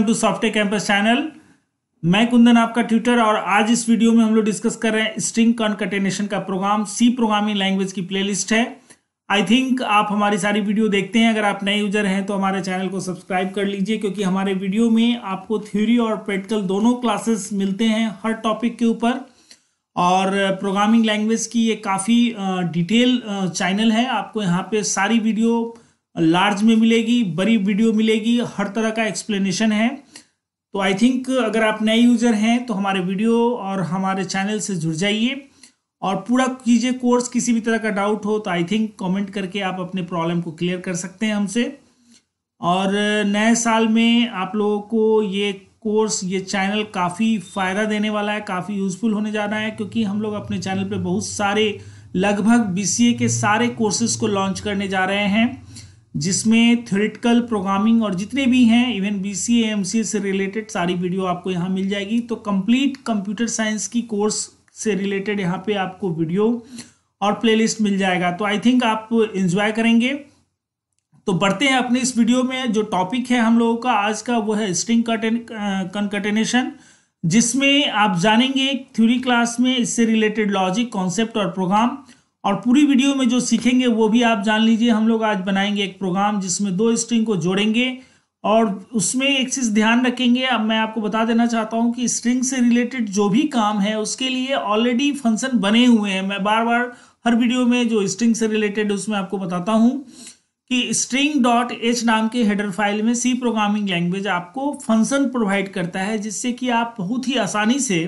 To software campus channel. मैं कुंदन आपका tutor और आज इस वीडियो में हम लोग डिस्कस कर रहे हैं स्ट्रिंग कॉन्कैटिनेशन का प्रोग्राम सी प्रोग्रामिंग लैंग्वेज की प्लेलिस्ट है। आई थिंक आप हमारी सारी वीडियो देखते हैं। अगर आप नए यूजर हैं तो हमारे चैनल को सब्सक्राइब कर लीजिए, क्योंकि हमारे वीडियो में आपको थ्योरी और प्रैक्टिकल दोनों क्लासेस मिलते हैं हर टॉपिक के ऊपर। और प्रोग्रामिंग लैंग्वेज की ये काफ़ी डिटेल चैनल है। आपको यहाँ पे सारी वीडियो लार्ज में मिलेगी, बड़ी वीडियो मिलेगी, हर तरह का एक्सप्लेनेशन है। तो आई थिंक अगर आप नए यूज़र हैं तो हमारे वीडियो और हमारे चैनल से जुड़ जाइए और पूरा कीजिए कोर्स। किसी भी तरह का डाउट हो तो आई थिंक कमेंट करके आप अपने प्रॉब्लम को क्लियर कर सकते हैं हमसे। और नए साल में आप लोगों को ये कोर्स, ये चैनल काफ़ी फ़ायदा देने वाला है, काफ़ी यूज़फुल होने जा रहा है, क्योंकि हम लोग अपने चैनल पे बहुत सारे लगभग बीसीए के सारे कोर्सेज को लॉन्च करने जा रहे हैं, जिसमें थ्योरेटिकल प्रोग्रामिंग और जितने भी हैं, इवन बीसीए एमसीए से रिलेटेड सारी वीडियो आपको यहाँ मिल जाएगी। तो कंप्लीट कंप्यूटर साइंस की कोर्स से रिलेटेड यहाँ पे आपको वीडियो और प्लेलिस्ट मिल जाएगा। तो आई थिंक आप एंजॉय करेंगे। तो बढ़ते हैं अपने इस वीडियो में। जो टॉपिक है हम लोगों का आज का वो है स्ट्रिंग कॉन्कैटिनेशन, जिसमें आप जानेंगे थ्योरी क्लास में इससे रिलेटेड लॉजिक, कॉन्सेप्ट और प्रोग्राम। और पूरी वीडियो में जो सीखेंगे वो भी आप जान लीजिए। हम लोग आज बनाएंगे एक प्रोग्राम जिसमें दो स्ट्रिंग को जोड़ेंगे और उसमें एक चीज़ ध्यान रखेंगे। अब मैं आपको बता देना चाहता हूं कि स्ट्रिंग से रिलेटेड जो भी काम है उसके लिए ऑलरेडी फंक्शन बने हुए हैं। मैं बार बार हर वीडियो में जो स्ट्रिंग से रिलेटेड उसमें आपको बताता हूं कि string.h नाम के हेडर फाइल में सी प्रोग्रामिंग लैंग्वेज आपको फंक्शन प्रोवाइड करता है, जिससे कि आप बहुत ही आसानी से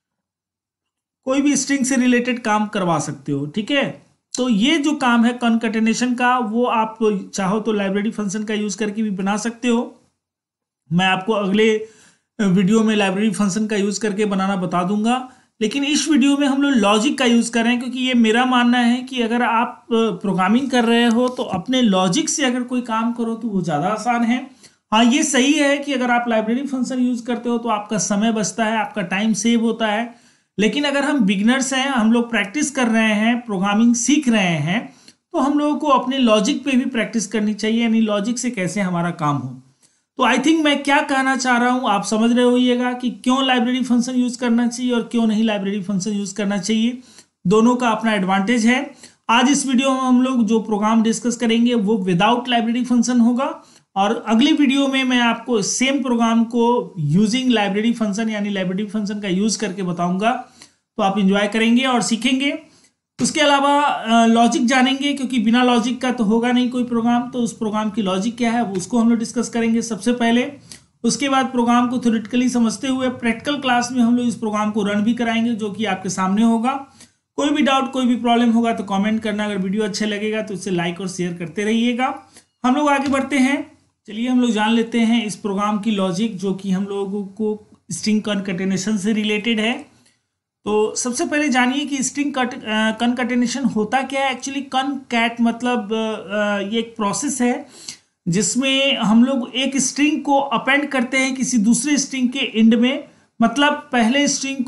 कोई भी स्ट्रिंग से रिलेटेड काम करवा सकते हो। ठीक है, तो ये जो काम है कॉन्कैटिनेशन का, वो आप चाहो तो लाइब्रेरी फंक्शन का यूज करके भी बना सकते हो। मैं आपको अगले वीडियो में लाइब्रेरी फंक्शन का यूज करके बनाना बता दूंगा, लेकिन इस वीडियो में हम लोग लॉजिक का यूज कर रहे हैं, क्योंकि ये मेरा मानना है कि अगर आप प्रोग्रामिंग कर रहे हो तो अपने लॉजिक से अगर कोई काम करो तो वो ज़्यादा आसान है। हाँ, ये सही है कि अगर आप लाइब्रेरी फंक्शन यूज करते हो तो आपका समय बचता है, आपका टाइम सेव होता है। लेकिन अगर हम बिगनर्स हैं, हम लोग प्रैक्टिस कर रहे हैं, प्रोग्रामिंग सीख रहे हैं, तो हम लोगों को अपने लॉजिक पे भी प्रैक्टिस करनी चाहिए, यानी लॉजिक से कैसे हमारा काम हो। तो आई थिंक मैं क्या कहना चाह रहा हूं आप समझ रहे होइएगा कि क्यों लाइब्रेरी फंक्शन यूज करना चाहिए और क्यों नहीं लाइब्रेरी फंक्शन यूज करना चाहिए। दोनों का अपना एडवांटेज है। आज इस वीडियो में हम लोग जो प्रोग्राम डिस्कस करेंगे वो विदाउट लाइब्रेरी फंक्शन होगा, और अगली वीडियो में मैं आपको सेम प्रोग्राम को यूजिंग लाइब्रेरी फंक्शन यानी लाइब्रेरी फंक्शन का यूज करके बताऊंगा। तो आप इंजॉय करेंगे और सीखेंगे। उसके अलावा लॉजिक जानेंगे, क्योंकि बिना लॉजिक का तो होगा नहीं कोई प्रोग्राम। तो उस प्रोग्राम की लॉजिक क्या है उसको हम लोग डिस्कस करेंगे सबसे पहले। उसके बाद प्रोग्राम को थ्योरेटिकली समझते हुए प्रैक्टिकल क्लास में हम लोग इस प्रोग्राम को रन भी कराएंगे, जो कि आपके सामने होगा। कोई भी डाउट, कोई भी प्रॉब्लम होगा तो कमेंट करना। अगर वीडियो अच्छा लगेगा तो इसे लाइक और शेयर करते रहिएगा। हम लोग आगे बढ़ते हैं। चलिए हम लोग जान लेते हैं इस प्रोग्राम की लॉजिक, जो कि हम लोगों को स्ट्रिंग कॉन्कैटिनेशन से रिलेटेड है। तो सबसे पहले जानिए कि स्ट्रिंग कॉन्कैटिनेशन होता क्या है। एक्चुअली कॉनकैट मतलब ये एक प्रोसेस है जिसमें हम लोग एक स्ट्रिंग को अपेंड करते हैं किसी दूसरे स्ट्रिंग के एंड में। मतलब पहले स्ट्रिंग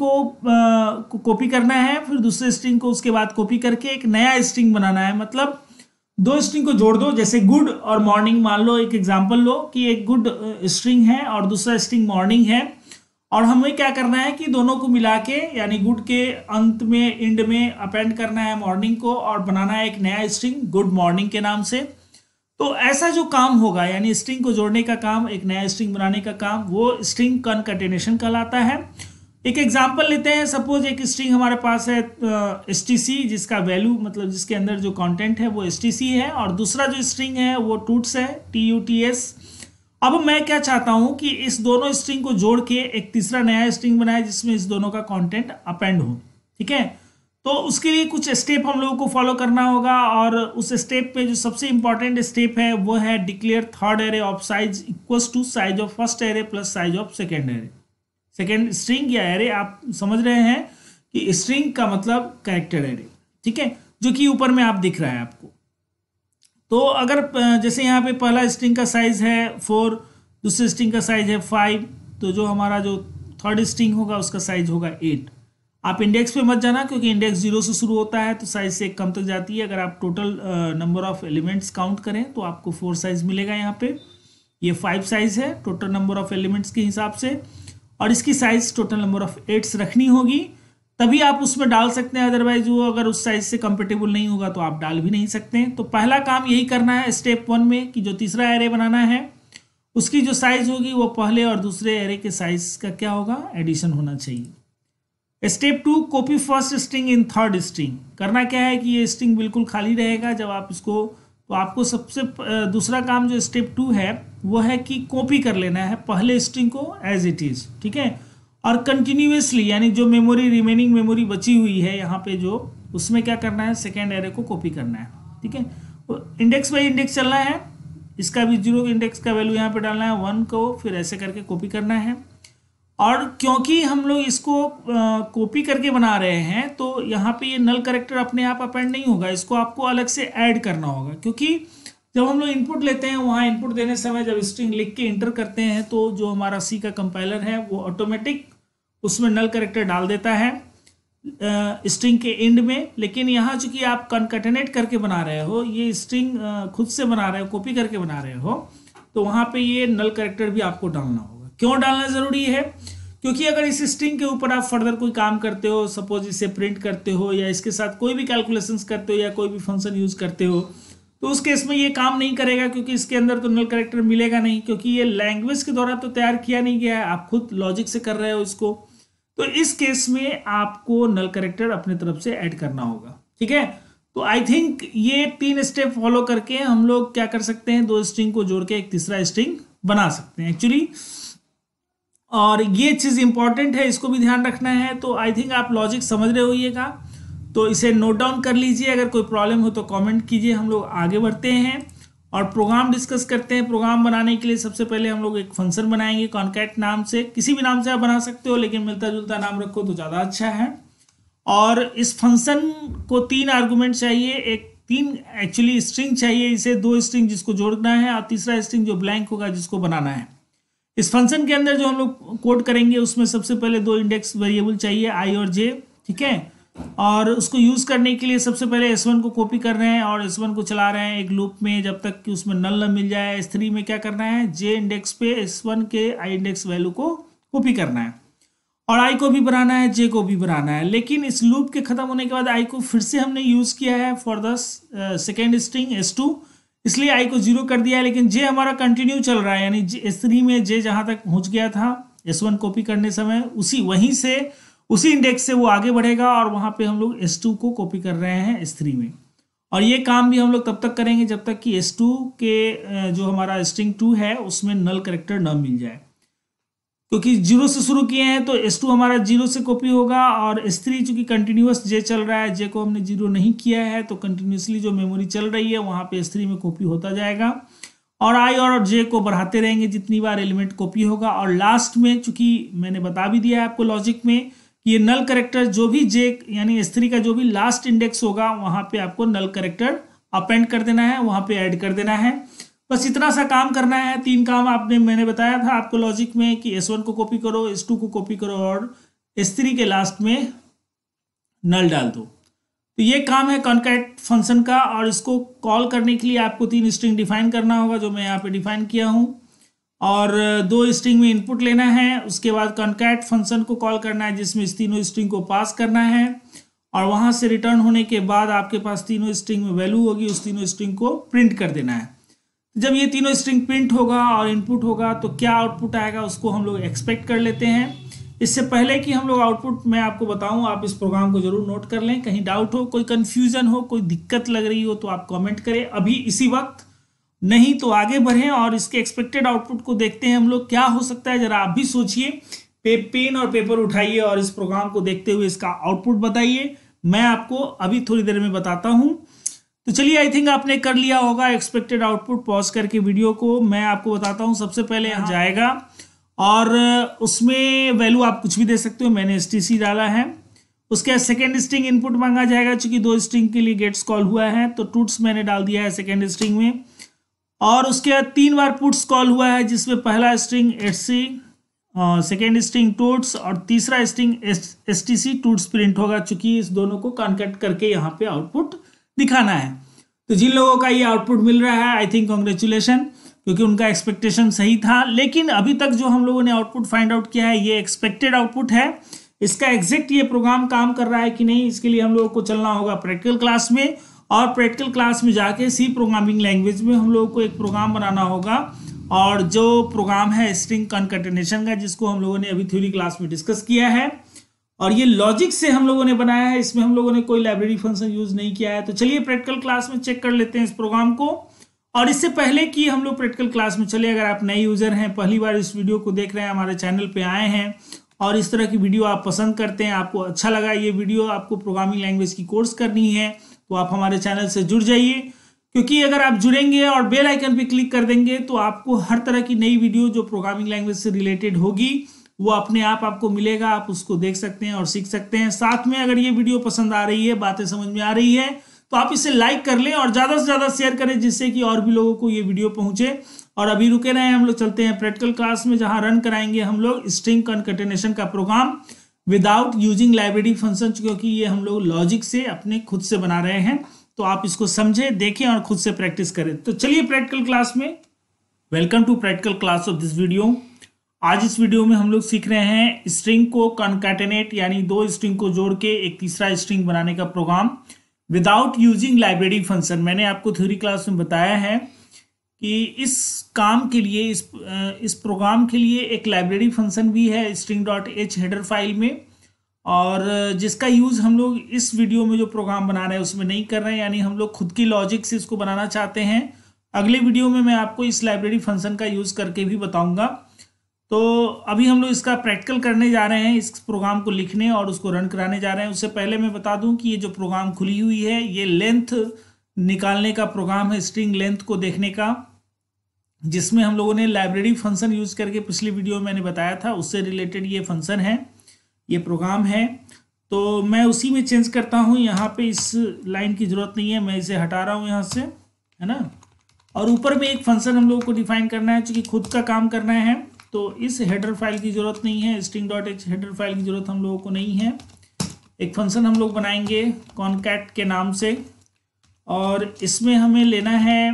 को कॉपी करना है, फिर दूसरे स्ट्रिंग को उसके बाद कॉपी करके एक नया स्ट्रिंग बनाना है। मतलब दो स्ट्रिंग को जोड़ दो, जैसे गुड और मॉर्निंग मान लो, एक एग्जांपल लो कि एक गुड स्ट्रिंग है और दूसरा स्ट्रिंग मॉर्निंग है, और हमें क्या करना है कि दोनों को मिला के यानी गुड के अंत में, एंड में अपेंड करना है मॉर्निंग को और बनाना है एक नया स्ट्रिंग गुड मॉर्निंग के नाम से। तो ऐसा जो काम होगा, यानी स्ट्रिंग को जोड़ने का काम, एक नया स्ट्रिंग बनाने का काम, वो स्ट्रिंग कॉन्कैटिनेशन कहलाता है। एक एग्जांपल लेते हैं। सपोज एक स्ट्रिंग हमारे पास है stc, जिसका वैल्यू मतलब जिसके अंदर जो कंटेंट है वो stc है, और दूसरा जो स्ट्रिंग है वो tuts है, tuts। अब मैं क्या चाहता हूं कि इस दोनों स्ट्रिंग को जोड़ के एक तीसरा नया स्ट्रिंग बनाए जिसमें इस दोनों का कंटेंट अपेंड हो। ठीक है, तो उसके लिए कुछ स्टेप हम लोगों को फॉलो करना होगा, और उस स्टेप पे जो सबसे इंपॉर्टेंट स्टेप है वो है declare third array of size equals to size of first array plus size of second array. Second string या एरे आप समझ रहे हैं कि स्ट्रिंग का मतलब कैरेक्टर एरे। ठीक है, जो कि ऊपर में आप दिख रहा है आपको। तो अगर जैसे यहाँ पे पहला स्ट्रिंग का साइज है 4, दूसरे स्ट्रिंग का साइज है 5, तो जो हमारा जो थर्ड स्ट्रिंग होगा उसका साइज होगा 8। आप इंडेक्स पे मत जाना, क्योंकि इंडेक्स 0 से शुरू होता है तो साइज से 1 कम तक जाती है। अगर आप total number of elements count करें तो आपको 4 साइज मिलेगा यहाँ पे। ये 5 साइज है टोटल नंबर ऑफ एलिमेंट्स के हिसाब से, और इसकी साइज टोटल नंबर ऑफ 8 रखनी होगी, तभी आप उसमें डाल सकते हैं। अदरवाइज वो अगर उस साइज से कंपेटेबल नहीं होगा तो आप डाल भी नहीं सकते हैं। तो पहला काम यही करना है स्टेप 1 में कि जो तीसरा एरे बनाना है उसकी जो साइज होगी वो पहले और दूसरे एरे के साइज का क्या होगा, एडिशन होना चाहिए। Step 2, copy first string in third string. करना क्या है कि ये स्ट्रिंग बिल्कुल खाली रहेगा जब आप इसको, तो आपको सबसे दूसरा काम जो स्टेप 2 है वो है कि कॉपी कर लेना है पहले स्ट्रिंग को एज इट इज़, ठीक है। और कंटिन्यूसली यानी जो मेमोरी रिमेनिंग मेमोरी बची हुई है यहाँ पे जो, उसमें क्या करना है, सेकेंड एरे को कॉपी करना है, ठीक है। इंडेक्स बाई इंडेक्स चलना है, इसका भी 0 इंडेक्स का वैल्यू यहाँ पे डालना है, 1 को फिर ऐसे करके कॉपी करना है। और क्योंकि हम लोग इसको कॉपी करके बना रहे हैं तो यहाँ पे ये नल कैरेक्टर अपने आप अपेंड नहीं होगा, इसको आपको अलग से ऐड करना होगा। क्योंकि जब हम लोग इनपुट लेते हैं, वहाँ इनपुट देने समय जब स्ट्रिंग लिख के इंटर करते हैं तो जो हमारा सी का कंपाइलर है वो ऑटोमेटिक उसमें नल कैरेक्टर डाल देता है स्ट्रिंग के एंड में। लेकिन यहाँ चूंकि आप कॉन्कैटिनेट करके बना रहे हो, ये स्ट्रिंग खुद से बना रहे हो, कॉपी करके बना रहे हो, तो वहाँ पे ये नल कैरेक्टर भी आपको डालना होगा। क्यों डालना ज़रूरी है? क्योंकि अगर इस स्ट्रिंग के ऊपर आप फर्दर कोई काम करते हो, सपोज इसे प्रिंट करते हो या इसके साथ कोई भी कैलकुलेशंस करते हो या कोई भी फंक्शन यूज़ करते हो, तो उस केस में ये काम नहीं करेगा, क्योंकि इसके अंदर तो नल कैरेक्टर मिलेगा नहीं, क्योंकि ये लैंग्वेज के द्वारा तो तैयार किया नहीं गया है, आप खुद लॉजिक से कर रहे हो इसको। तो इस केस में आपको नल कैरेक्टर अपने तरफ से ऐड करना होगा, ठीक है। तो आई थिंक ये 3 स्टेप फॉलो करके हम लोग क्या कर सकते हैं, 2 स्ट्रिंग को जोड़ के एक तीसरा स्ट्रिंग बना सकते हैं एक्चुअली। और ये चीज़ इंपॉर्टेंट है, इसको भी ध्यान रखना है। तो आई थिंक आप लॉजिक समझ रहे होइएगा, तो इसे नोट डाउन कर लीजिए। अगर कोई प्रॉब्लम हो तो कमेंट कीजिए, हम लोग आगे बढ़ते हैं और प्रोग्राम डिस्कस करते हैं। प्रोग्राम बनाने के लिए सबसे पहले हम लोग एक फंक्शन बनाएंगे कॉन्कैट नाम से, किसी भी नाम से आप बना सकते हो, लेकिन मिलता जुलता नाम रखो तो ज़्यादा अच्छा है। और इस फंक्शन को 3 आर्गूमेंट चाहिए, एक 3 एक्चुअली स्ट्रिंग चाहिए, इसे 2 स्ट्रिंग जिसको जोड़ना है और तीसरा स्ट्रिंग जो ब्लैंक होगा जिसको बनाना है। इस फंक्शन के अंदर जो हम लोग कोड करेंगे उसमें सबसे पहले 2 इंडेक्स वेरिएबल चाहिए, आई और जे, ठीक है। और उसको यूज़ करने के लिए सबसे पहले S1 को कॉपी कर रहे हैं और S1 को चला रहे हैं एक लूप में जब तक कि उसमें नल न मिल जाए। S3 में क्या करना है, जे इंडेक्स पे S1 के आई इंडेक्स वैल्यू को कॉपी करना है और आई को भी बनाना है, जे को भी बनाना है। लेकिन इस लूप के खत्म होने के बाद आई को फिर से हमने यूज़ किया है for the second string S2, इसलिए आई को 0 कर दिया है। लेकिन जे हमारा कंटिन्यू चल रहा है, यानी S3 में जे जहाँ तक पहुँच गया था S1 कॉपी करने समय, वहीं से उसी इंडेक्स से वो आगे बढ़ेगा और वहाँ पे हम लोग S2 को कॉपी कर रहे हैं S3 में। और ये काम भी हम लोग तब तक करेंगे जब तक कि S2 के जो हमारा स्ट्रिंग 2 है उसमें नल कैरेक्टर न मिल जाए। क्योंकि 0 से शुरू किए हैं तो S2 हमारा 0 से कॉपी होगा और S3 चूंकि कंटिन्यूस जे चल रहा है, जे को हमने 0 नहीं किया है, तो कंटिन्यूसली जो मेमोरी चल रही है वहाँ पे S3 में कॉपी होता जाएगा और आई और जे को बढ़ाते रहेंगे जितनी बार एलिमेंट कॉपी होगा। और लास्ट में चूंकि मैंने बता भी दिया है आपको लॉजिक में, ये नल कैरेक्टर जो भी जे यानी S3 का जो भी लास्ट इंडेक्स होगा वहाँ पे आपको नल कैरेक्टर अपेंड कर देना है, वहाँ पे ऐड कर देना है। बस इतना सा काम करना है। 3 काम मैंने बताया था आपको लॉजिक में कि S1 को कॉपी करो, S2 को कॉपी करो और S3 के लास्ट में नल डाल दो। तो ये काम है कॉन्कैट फंक्शन का और इसको कॉल करने के लिए आपको 3 स्ट्रिंग डिफाइन करना होगा जो मैं यहाँ पे डिफाइन किया हूँ और 2 स्ट्रिंग में इनपुट लेना है। उसके बाद कॉन्कैट फंक्शन को कॉल करना है जिसमें इस तीनों स्ट्रिंग को पास करना है और वहाँ से रिटर्न होने के बाद आपके पास तीनों स्ट्रिंग में वैल्यू होगी, उस तीनों स्ट्रिंग को प्रिंट कर देना है। जब ये तीनों स्ट्रिंग प्रिंट होगा और इनपुट होगा तो क्या आउटपुट आएगा उसको हम लोग एक्सपेक्ट कर लेते हैं। इससे पहले कि हम लोग आउटपुट मैं आपको बताऊं, आप इस प्रोग्राम को जरूर नोट कर लें। कहीं डाउट हो, कोई कंफ्यूजन हो, कोई दिक्कत लग रही हो तो आप कमेंट करें अभी इसी वक्त, नहीं तो आगे बढ़ें और इसके एक्सपेक्टेड आउटपुट को देखते हैं हम लोग क्या हो सकता है। जरा आप भी सोचिए, पेन और पेपर उठाइए और इस प्रोग्राम को देखते हुए इसका आउटपुट बताइए। मैं आपको अभी थोड़ी देर में बताता हूँ। तो चलिए, आई थिंक आपने कर लिया होगा एक्सपेक्टेड आउटपुट। पॉज करके वीडियो को मैं आपको बताता हूँ। सबसे पहले यहाँ जाएगा और उसमें वैल्यू आप कुछ भी दे सकते हो, मैंने STC डाला है। उसके बाद सेकेंड स्ट्रिंग इनपुट मांगा जाएगा, चूंकि 2 स्ट्रिंग के लिए गेट्स कॉल हुआ है तो टूट्स मैंने डाल दिया है सेकेंड स्ट्रिंग में। और उसके बाद 3 बार पुट्स कॉल हुआ है जिसमें पहला स्ट्रिंग SC, सेकेंड स्ट्रिंग टूट्स और तीसरा स्ट्रिंग STC टूट्स प्रिंट होगा, चूंकि इस दोनों को कॉन्कैट करके यहाँ पे आउटपुट दिखाना है। तो जिन लोगों का ये आउटपुट मिल रहा है, आई थिंक कांग्रेचुलेशन। क्योंकि उनका एक्सपेक्टेशन सही था। लेकिन अभी तक जो हम लोगों ने आउटपुट फाइंड आउट किया है ये एक्सपेक्टेड आउटपुट है। इसका एग्जैक्ट ये प्रोग्राम काम कर रहा है कि नहीं, इसके लिए हम लोगों को चलना होगा प्रैक्टिकल क्लास में, और प्रैक्टिकल क्लास में जाके सी प्रोग्रामिंग लैंग्वेज में हम लोगों को एक प्रोग्राम बनाना होगा, और जो प्रोग्राम है स्ट्रिंग कॉन्कैटिनेशन का, जिसको हम लोगों ने अभी थ्योरी क्लास में डिस्कस किया है, और ये लॉजिक से हम लोगों ने बनाया है। इसमें हम लोगों ने कोई लाइब्रेरी फंक्शन यूज नहीं किया है। तो चलिए प्रैक्टिकल क्लास में चेक कर लेते हैं इस प्रोग्राम को। और इससे पहले कि हम लोग प्रैक्टिकल क्लास में चले, अगर आप नए यूजर हैं, पहली बार इस वीडियो को देख रहे हैं, हमारे चैनल पे आए हैं और इस तरह की वीडियो आप पसंद करते हैं, आपको अच्छा लगा ये वीडियो, आपको प्रोग्रामिंग लैंग्वेज की कोर्स करनी है, तो आप हमारे चैनल से जुड़ जाइए। क्योंकि अगर आप जुड़ेंगे और बेल आइकन पे क्लिक कर देंगे तो आपको हर तरह की नई वीडियो जो प्रोग्रामिंग लैंग्वेज से रिलेटेड होगी वो अपने आप आपको मिलेगा, आप उसको देख सकते हैं और सीख सकते हैं। साथ में अगर ये वीडियो पसंद आ रही है, बातें समझ में आ रही है, तो आप इसे लाइक कर लें और ज़्यादा से ज़्यादा शेयर करें, जिससे कि और भी लोगों को ये वीडियो पहुंचे। और अभी रुके रहे, हम लोग चलते हैं प्रैक्टिकल क्लास में, जहां रन कराएंगे हम लोग स्ट्रिंग कॉन्कैटिनेशन का program without using library function, क्योंकि ये हम लोग लॉजिक से अपने खुद से बना रहे हैं। तो आप इसको समझें, देखें और खुद से प्रैक्टिस करें। तो चलिए प्रैक्टिकल क्लास में, welcome to practical class of this video. आज इस वीडियो में हम लोग सीख रहे हैं स्ट्रिंग को कॉन्कैटिनेट, यानी दो स्ट्रिंग को जोड़ के एक तीसरा स्ट्रिंग बनाने का program without using library function. मैंने आपको थ्योरी क्लास में बताया है कि इस काम के लिए, इस प्रोग्राम के लिए एक लाइब्रेरी फंक्शन भी है string.h हेडर फाइल में, और जिसका यूज़ हम लोग इस वीडियो में जो प्रोग्राम बना रहे हैं उसमें नहीं कर रहे हैं, यानी हम लोग खुद की लॉजिक से इसको बनाना चाहते हैं। अगले वीडियो में मैं आपको इस लाइब्रेरी फंक्शन का यूज़ करके भी बताऊंगा। तो अभी हम लोग इसका प्रैक्टिकल करने जा रहे हैं, इस प्रोग्राम को लिखने और उसको रन कराने जा रहे हैं। उससे पहले मैं बता दूं कि ये जो प्रोग्राम खुली हुई है ये लेंथ निकालने का प्रोग्राम है, स्ट्रिंग लेंथ को देखने का, जिसमें हम लोगों ने लाइब्रेरी फंक्शन यूज़ करके पिछली वीडियो में मैंने बताया था, उससे रिलेटेड ये फंक्शन है, ये प्रोग्राम है। तो मैं उसी में चेंज करता हूँ, यहाँ पे इस लाइन की ज़रूरत नहीं है, मैं इसे हटा रहा हूँ यहाँ से, है ना। और ऊपर में एक फंक्शन हम लोगों को डिफाइन करना है, चूँकि खुद का काम करना है तो इस हेडर फाइल की ज़रूरत नहीं है, string.h हेडर फाइल की ज़रूरत हम लोगों को नहीं है। एक फंक्शन हम लोग बनाएंगे कॉन्कैट के नाम से, और इसमें हमें लेना है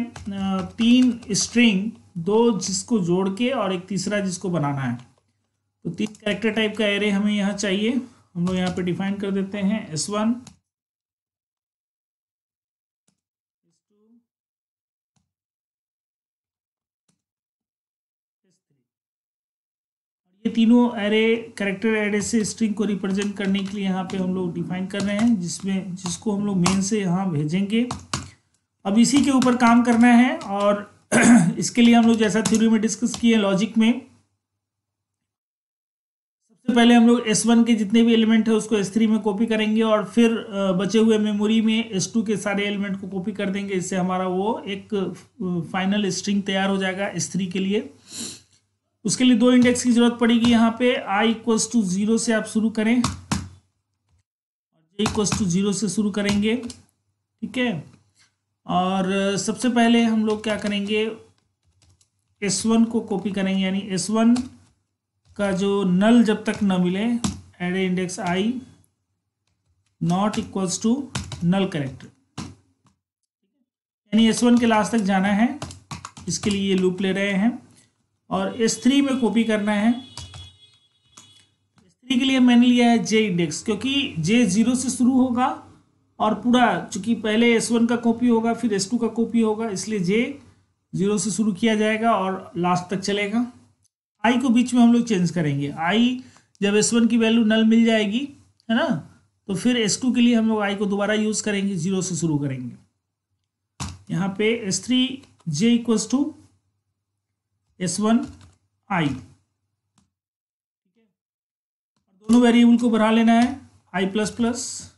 3 स्ट्रिंग, 2 जिसको जोड़ के और एक तीसरा जिसको बनाना है। तो 3 कैरेक्टर टाइप का एरे हमें यहाँ चाहिए। हम लोग यहाँ पे डिफाइन कर देते हैं S1, ये तीनों एरे कैरेक्टर एरे से स्ट्रिंग को रिप्रेजेंट करने के लिए यहाँ पे हम लोग डिफाइन कर रहे हैं, जिसको हम लोग मेन से यहाँ भेजेंगे। अब इसी के ऊपर काम करना है, और इसके लिए हम लोग जैसा थ्योरी में डिस्कस किए लॉजिक में, सबसे पहले हम लोग S1 के जितने भी एलिमेंट है उसको S3 में कॉपी करेंगे, और फिर बचे हुए मेमोरी में S2 के सारे एलिमेंट को कॉपी कर देंगे। इससे हमारा वो एक फाइनल स्ट्रिंग तैयार हो जाएगा S3 के लिए। उसके लिए 2 इंडेक्स की जरूरत पड़ेगी। यहाँ पे i = 0 से आप शुरू करें और j = 0 से शुरू करेंगे, ठीक है। और सबसे पहले हम लोग क्या करेंगे, S1 को कॉपी करेंगे, यानी S1 का जो नल जब तक न मिले, array index i = null character, यानी S1 के लास्ट तक जाना है। इसके लिए ये लूप ले रहे हैं, और S3 में कॉपी करना है। S3 के लिए मैंने लिया है j इंडेक्स, क्योंकि j 0 से शुरू होगा और पूरा, चूंकि पहले S1 का कॉपी होगा फिर S2 का कॉपी होगा, इसलिए j 0 से शुरू किया जाएगा और लास्ट तक चलेगा। i को बीच में हम लोग चेंज करेंगे। i जब S1 की वैल्यू नल मिल जाएगी, है ना, तो फिर S2 के लिए हम लोग i को दोबारा यूज करेंगे, 0 से शुरू करेंगे। यहाँ पे S3 j = S1 i, ठीक है। और दोनों वेरिएबल को बढ़ा लेना है, i++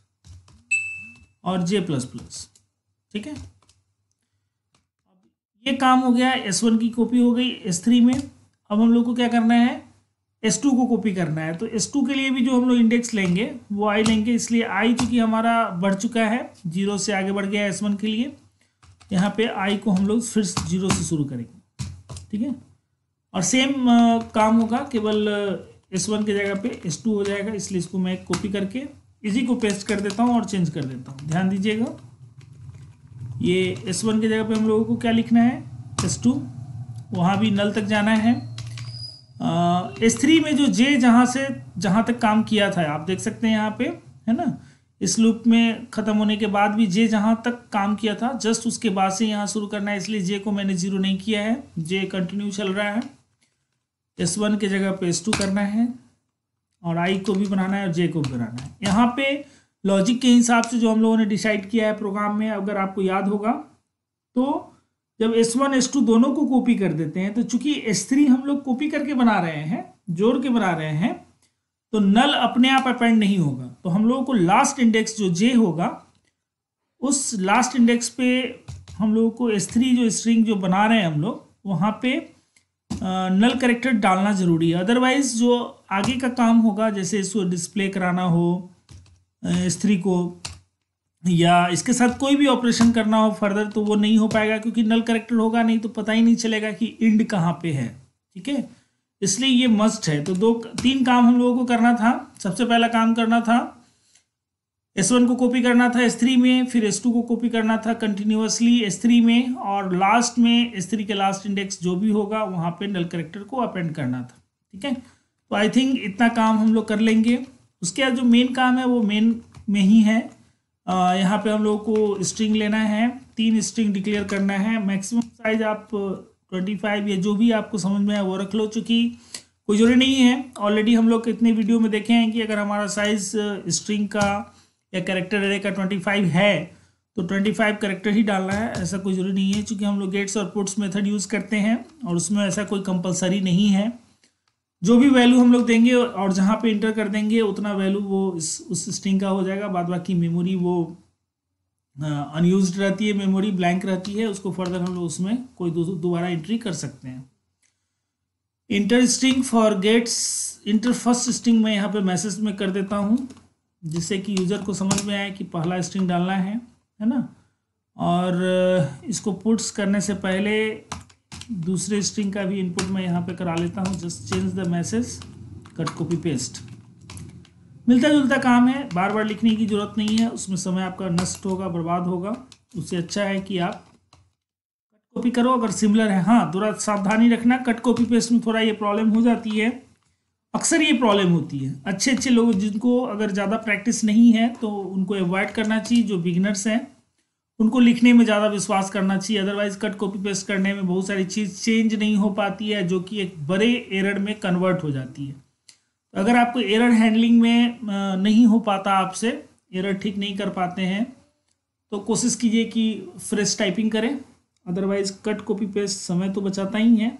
और j++, ठीक है। अब ये काम हो गया, S1 की कॉपी हो गई S3 में। अब हम लोग को क्या करना है, S2 को कॉपी करना है। तो S2 के लिए भी जो हम लोग इंडेक्स लेंगे वो i लेंगे, इसलिए i चूँकि हमारा बढ़ चुका है, 0 से आगे बढ़ गया S1 के लिए, यहाँ पे i को हम लोग फिर 0 से शुरू करेंगे, ठीक है। और सेम काम होगा, केवल S1 की जगह पे S2 हो जाएगा, इसलिए इसको मैं कॉपी करके इसी को पेस्ट कर देता हूँ और चेंज कर देता हूँ। ध्यान दीजिएगा, ये S1 की जगह पे हम लोगों को क्या लिखना है, S2, वहाँ भी नल तक जाना है। S3 में जो J जहाँ तक काम किया था आप देख सकते हैं यहाँ पे, है ना। इस लूप में ख़त्म होने के बाद भी J जहाँ तक काम किया था जस्ट उसके बाद से यहाँ शुरू करना है, इसलिए J को मैंने 0 नहीं किया है, J कंटिन्यू चल रहा है। S1 के जगह पे S2 करना है और I को भी बनाना है और J को भी बनाना है। यहाँ पे लॉजिक के हिसाब से जो हम लोगों ने डिसाइड किया है प्रोग्राम में, अगर आपको याद होगा तो जब S1 S2 दोनों को कॉपी कर देते हैं तो चूंकि S3 हम लोग कॉपी करके बना रहे हैं, जोड़ के बना रहे हैं, तो नल अपने आप अपेंड नहीं होगा। तो हम लोगों को लास्ट इंडेक्स जो J होगा उस लास्ट इंडेक्स पे हम लोगों को S3 जो स्ट्रिंग जो बना रहे हैं हम लोग वहाँ पे नल कैरेक्टर डालना जरूरी है। अदरवाइज जो आगे का काम होगा, जैसे इसको डिस्प्ले कराना हो S3 को या इसके साथ कोई भी ऑपरेशन करना हो फर्दर, तो वो नहीं हो पाएगा क्योंकि नल कैरेक्टर होगा नहीं तो पता ही नहीं चलेगा कि इंड कहाँ पे है। ठीक है, इसलिए ये मस्ट है। तो तीन काम हम लोगों को करना था। सबसे पहला काम करना था S1 को कॉपी करना था S3 में, फिर S2 को कॉपी करना था कंटिन्यूअसली S3 में, और लास्ट में S3 के लास्ट इंडेक्स जो भी होगा वहाँ पे नल कैरेक्टर को अपेंड करना था। ठीक है, तो आई थिंक इतना काम हम लोग कर लेंगे। उसके बाद जो मेन काम है वो मेन में ही है। यहाँ पे हम लोग को स्ट्रिंग लेना है, 3 स्ट्रिंग डिक्लेयर करना है। मैक्सिमम साइज आप 25 या जो भी आपको समझ में आए वो रख लो, चूँकि कोई जरूरी नहीं है। ऑलरेडी हम लोग इतने वीडियो में देखे हैं कि अगर हमारा साइज स्ट्रिंग का या कैरेक्टर एरे का 25 है तो 25 कैरेक्टर ही डालना है, ऐसा कोई जरूरी नहीं है। चूँकि हम लोग गेट्स और पुट्स मेथड यूज़ करते हैं और उसमें ऐसा कोई कंपलसरी नहीं है। जो भी वैल्यू हम लोग देंगे और जहाँ पे इंटर कर देंगे उतना वैल्यू वो उस स्ट्रिंग का हो जाएगा। बाद बाकी मेमोरी वो अनयूज्ड रहती है, मेमोरी ब्लैंक रहती है, उसको फर्दर हम लोग उसमें कोई दोबारा एंट्री कर सकते हैं। Enter string for gets, enter first string में यहाँ पे मैसेज में कर देता हूँ जिससे कि यूज़र को समझ में आए कि पहला स्ट्रिंग डालना है ना। और इसको पुट्स करने से पहले दूसरे स्ट्रिंग का भी इनपुट मैं यहाँ पे करा लेता हूँ। Just change the message, cut copy paste, मिलता जुलता काम है, बार बार लिखने की जरूरत नहीं है, उसमें समय आपका नष्ट होगा, बर्बाद होगा। उससे अच्छा है कि आप कट कॉपी करो अगर सिमिलर है। हाँ, थोड़ा सावधानी रखना, कट कॉपी पेस्ट में थोड़ा ये प्रॉब्लम हो जाती है, अक्सर ये प्रॉब्लम होती है। अच्छे लोग जिनको अगर ज़्यादा प्रैक्टिस नहीं है तो उनको अवॉइड करना चाहिए। जो बिगिनर्स हैं उनको लिखने में ज़्यादा विश्वास करना चाहिए, अदरवाइज कट कॉपी पेस्ट करने में बहुत सारी चीज़ चेंज नहीं हो पाती है जो कि एक बड़े एरर में कन्वर्ट हो जाती है। तो अगर आपको एरर हैंडलिंग में नहीं हो पाता, आपसे एरर ठीक नहीं कर पाते हैं, तो कोशिश कीजिए कि फ्रेश टाइपिंग करें। अदरवाइज कट कॉपी पेस्ट समय तो बचाता ही है।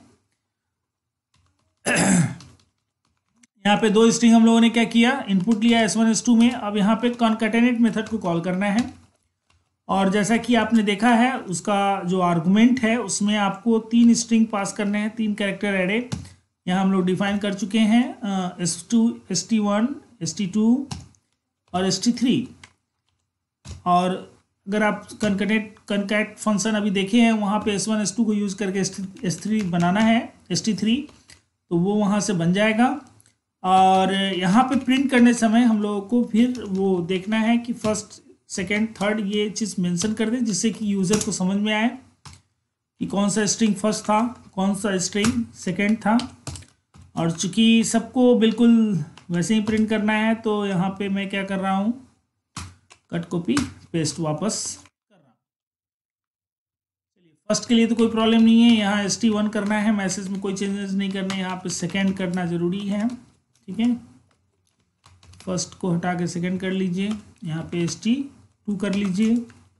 यहाँ पे 2 स्ट्रिंग हम लोगों ने क्या किया, इनपुट लिया S1 S2 में। अब यहाँ पे कॉन्कैटिनेट मेथड को कॉल करना है और जैसा कि आपने देखा है उसका जो आर्गुमेंट है उसमें आपको 3 स्ट्रिंग पास करने हैं, 3 कैरेक्टर एरे यहाँ हम लोग डिफाइन कर चुके हैं, S2 ST1 ST2 और ST3। और अगर आप कॉन्कैट फंक्शन अभी देखे हैं वहाँ पे S1 S2 को यूज़ करके S3 बनाना है, ST3, तो वो वहाँ से बन जाएगा। और यहाँ पे प्रिंट करने समय हम लोगों को फिर वो देखना है कि फर्स्ट सेकेंड थर्ड ये चीज़ मेंशन कर दें जिससे कि यूज़र को समझ में आए कि कौन सा स्ट्रिंग फर्स्ट था, कौन सा स्ट्रिंग सेकेंड था। और चूँकि सबको बिल्कुल वैसे ही प्रिंट करना है तो यहाँ पे मैं क्या कर रहा हूँ, कट कॉपी पेस्ट वापस कर रहा हूँ। चलिए, फर्स्ट के लिए तो कोई प्रॉब्लम नहीं है, यहाँ ST1 करना है, मैसेज में कोई चेंजेस नहीं करने, यहाँ पे सेकेंड करना ज़रूरी है। ठीक है, फर्स्ट को हटा के सेकेंड कर लीजिए, यहाँ पे ST2 कर लीजिए।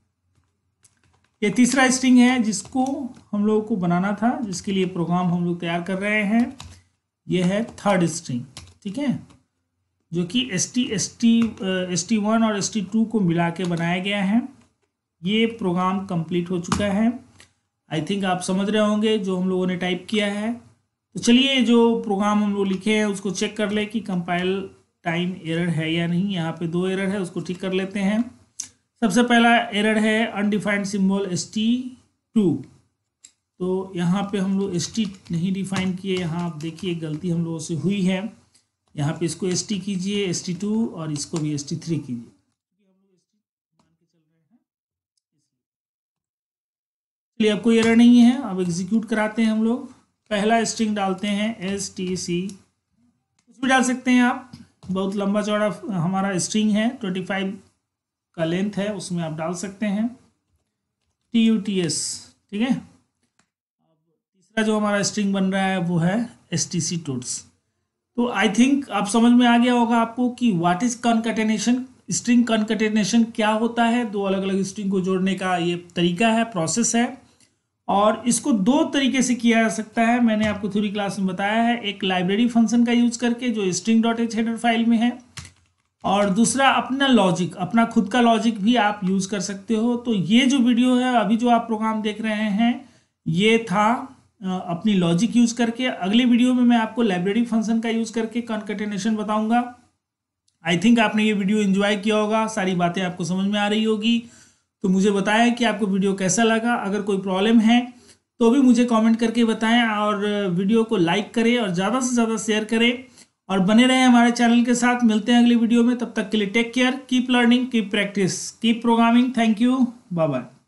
ये तीसरा स्ट्रिंग है जिसको हम लोगों को बनाना था, जिसके लिए प्रोग्राम हम लोग तैयार कर रहे हैं। ये है थर्ड स्ट्रिंग, ठीक है, जो कि ST1 और ST2 को मिला के बनाया गया है। ये प्रोग्राम कंप्लीट हो चुका है, आई थिंक आप समझ रहे होंगे जो हम लोगों ने टाइप किया है। तो चलिए जो प्रोग्राम हम लोग लिखे हैं उसको चेक कर ले कि कंपाइल टाइम एरर है या नहीं। यहाँ पे 2 एरर है, उसको ठीक कर लेते हैं। सबसे पहला एरर है अनडिफाइंड सिंबल ST2। तो यहाँ पे हम लोग ST नहीं डिफाइन किए, यहाँ आप देखिए गलती हम लोगों से हुई है। यहाँ पे इसको ST कीजिए ST2 और इसको भी ST3 कीजिए। चलिए अब कोई एरर नहीं है, अब एग्जीक्यूट कराते हैं हम लोग। पहला स्ट्रिंग डालते हैं stc, कुछ भी डाल सकते हैं आप, बहुत लंबा चौड़ा हमारा स्ट्रिंग है, 25 का लेंथ है, उसमें आप डाल सकते हैं tuts, ठीक है। तीसरा जो हमारा स्ट्रिंग बन रहा है वो है stc toots। तो आई थिंक आप समझ में आ गया होगा आपको कि what is concatenation, string concatenation क्या होता है। दो अलग अलग स्ट्रिंग को जोड़ने का ये तरीका है, प्रोसेस है, और इसको दो तरीके से किया जा सकता है। मैंने आपको थ्योरी क्लास में बताया है, एक लाइब्रेरी फंक्शन का यूज करके जो string.h हेडर फाइल में है, और दूसरा अपना लॉजिक, अपना खुद का लॉजिक भी आप यूज कर सकते हो। तो ये जो वीडियो है, अभी जो आप प्रोग्राम देख रहे हैं, ये था अपनी लॉजिक यूज करके। अगले वीडियो में मैं आपको लाइब्रेरी फंक्शन का यूज करके कॉन्कैटिनेशन बताऊंगा। आई थिंक आपने ये वीडियो एंजॉय किया होगा, सारी बातें आपको समझ में आ रही होगी। तो मुझे बताएं कि आपको वीडियो कैसा लगा। अगर कोई प्रॉब्लम है तो भी मुझे कमेंट करके बताएं, और वीडियो को लाइक करें और ज़्यादा से ज़्यादा शेयर करें, और बने रहें हमारे चैनल के साथ। मिलते हैं अगली वीडियो में, तब तक के लिए take care, keep learning, keep practice, keep programming. Thank you, bye bye.